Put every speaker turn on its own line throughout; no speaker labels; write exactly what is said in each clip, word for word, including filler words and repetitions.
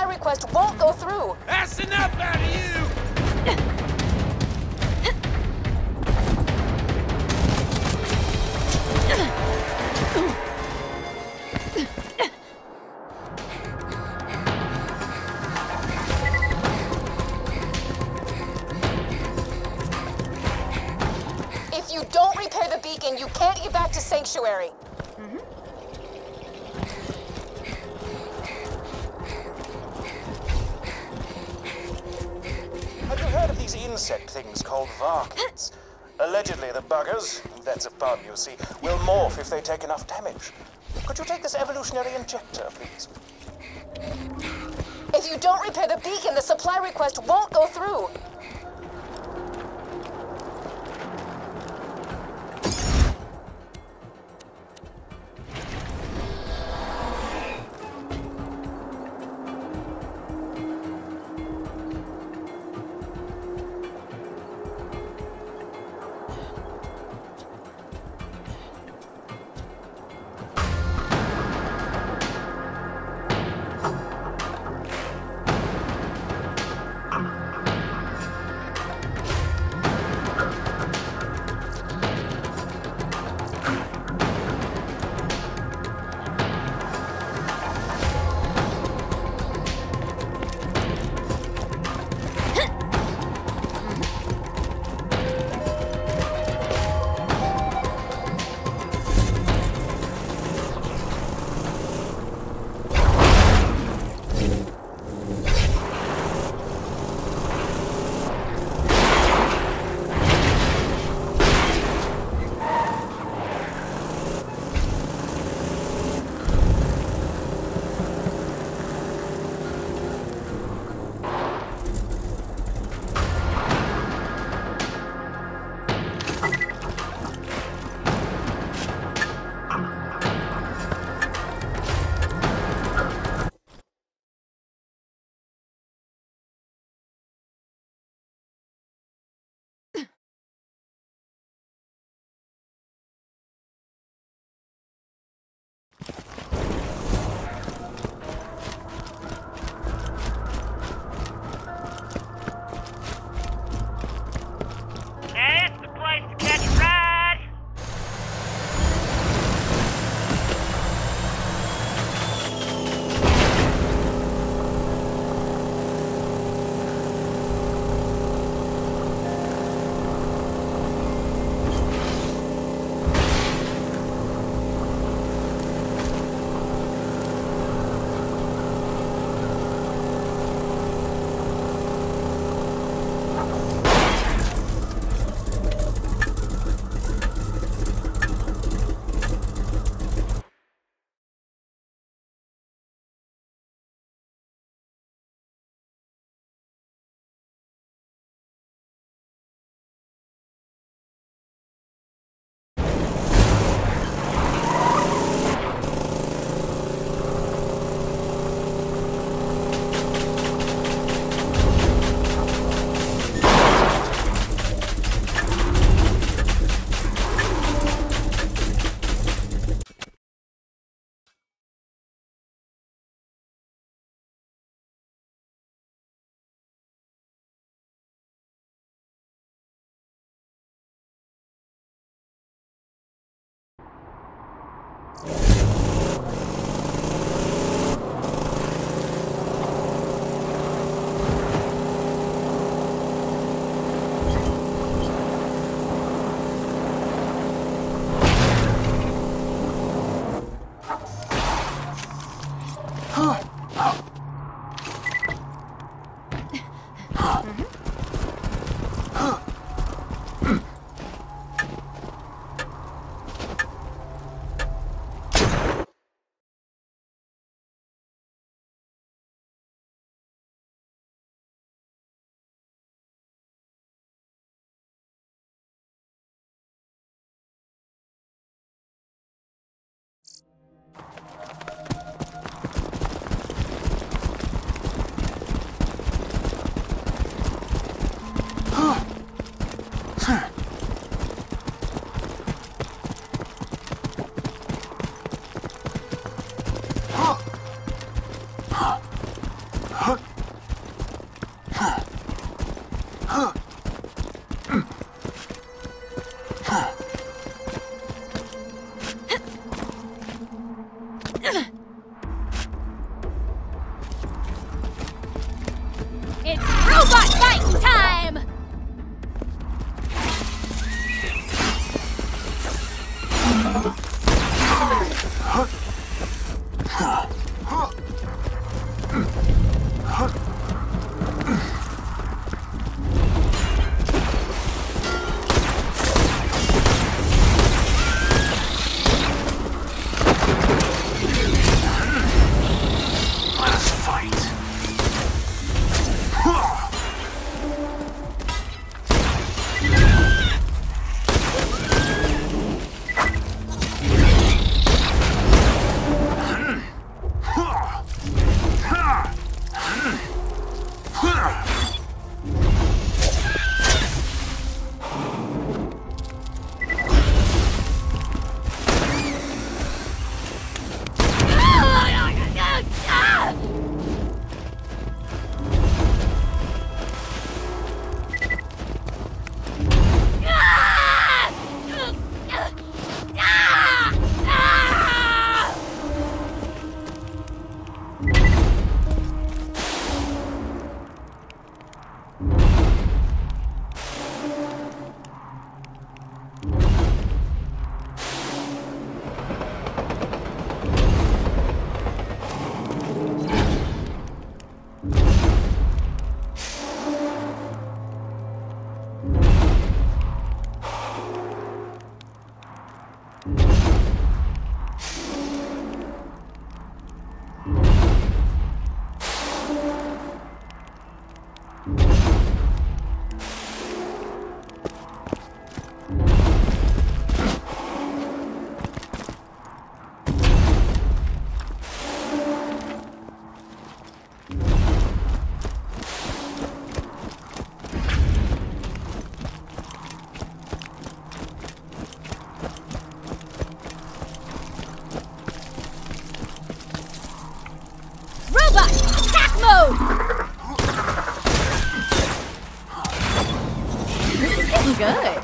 supply request won't go through.
That's enough out of you!
If you don't repair the beacon, you can't get back to Sanctuary.
Mm-hmm.
Have you heard of these insect things called Varkids? Allegedly, the buggers, that's a pun, you see, will morph if they take enough damage. Could you take this evolutionary injector, please?
If you don't repair the beacon, the supply request won't go through.
That's the place to catch a ride.
It's robot fight time!
Let's fight.
Robot attack mode! This is getting good.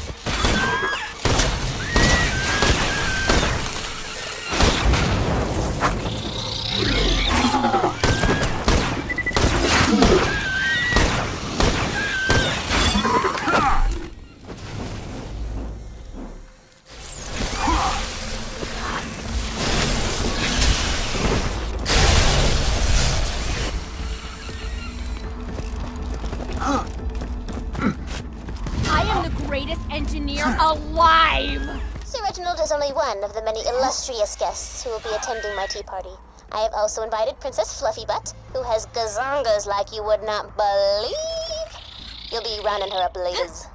Greatest engineer alive!
Sir Reginald is only one of the many illustrious guests who will be attending my tea party. I have also invited Princess Fluffybutt, who has gazongas like you would not believe. You'll be rounding her up, ladies.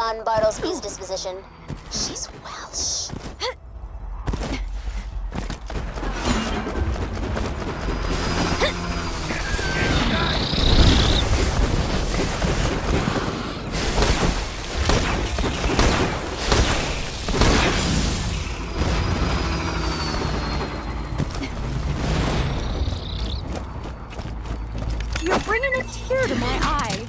on Bartlesby's disposition. She's Welsh.
You're bringing a tear to my eye.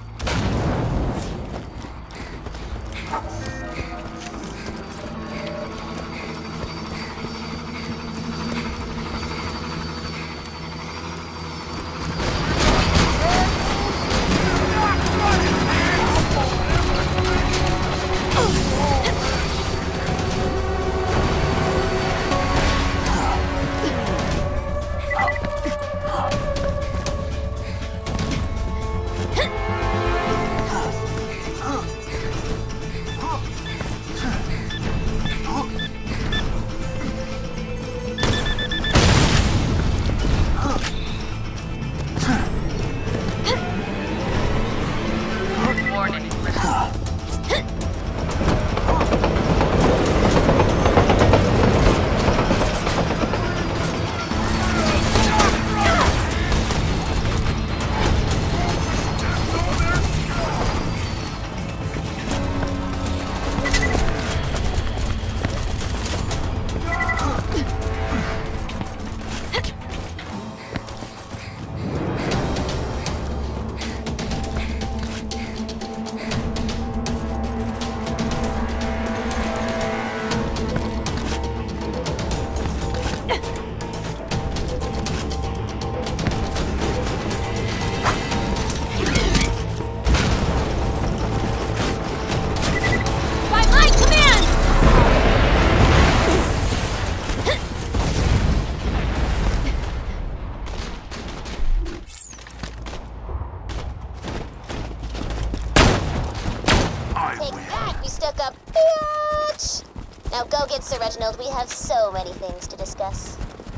Now go get Sir Reginald. We have so many things to discuss.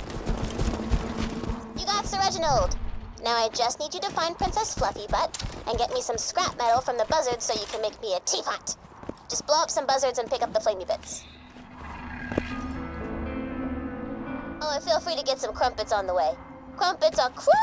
You got Sir Reginald. Now I just need you to find Princess Fluffybutt and get me some scrap metal from the buzzards so you can make me a teapot. Just blow up some buzzards and pick up the flamey bits. Oh, and feel free to get some crumpets on the way. Crumpets are crack!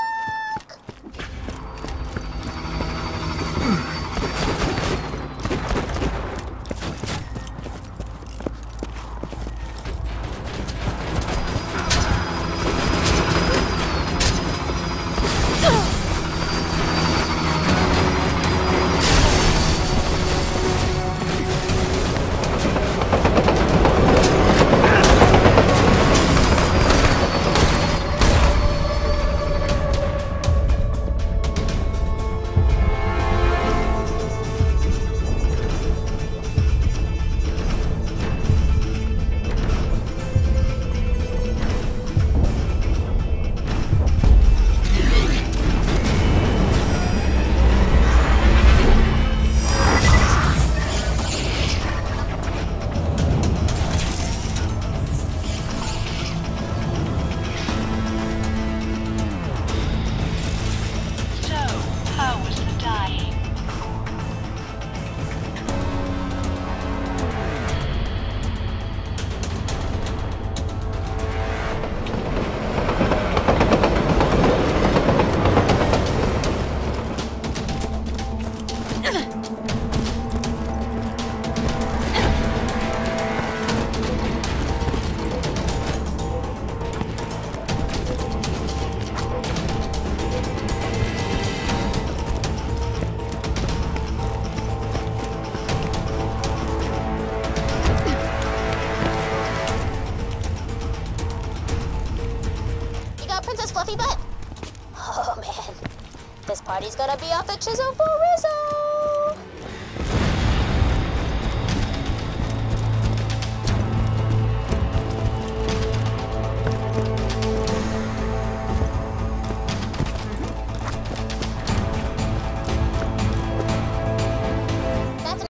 Princess Fluffybutt? Oh man, this party's gonna be off the chisel for Rizzo!